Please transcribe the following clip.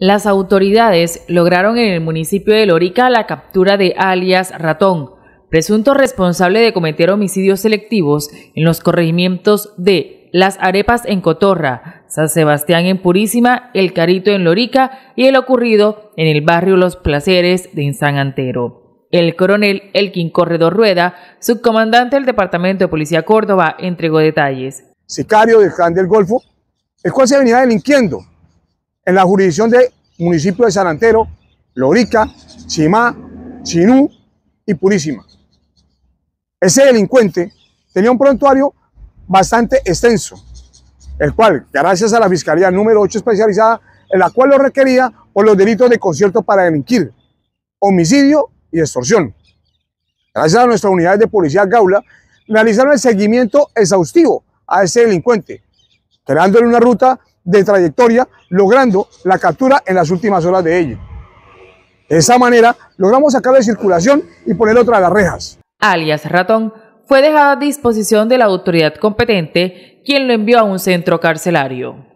Las autoridades lograron en el municipio de Lorica la captura de alias Ratón, presunto responsable de cometer homicidios selectivos en los corregimientos de Las Arepas en Cotorra, San Sebastián en Purísima, El Carito en Lorica y el ocurrido en el barrio Los Placeres de San Antero. El coronel Elkin Corredor Rueda, subcomandante del Departamento de Policía Córdoba, entregó detalles. Sicario del Clan del Golfo, el cual se venía delinquiendo en la jurisdicción del municipio de San Antero, Lorica, Chimá, Chinú y Purísima. Ese delincuente tenía un prontuario bastante extenso, el cual, gracias a la Fiscalía número 8 especializada, en la cual lo requería por los delitos de concierto para delinquir, homicidio y extorsión. Gracias a nuestras unidades de policía Gaula, realizaron el seguimiento exhaustivo a ese delincuente, creándole una ruta de trayectoria, logrando la captura en las últimas horas de ella. De esa manera, logramos sacarlo de circulación y ponerlo tras las rejas. Alias Ratón fue dejado a disposición de la autoridad competente, quien lo envió a un centro carcelario.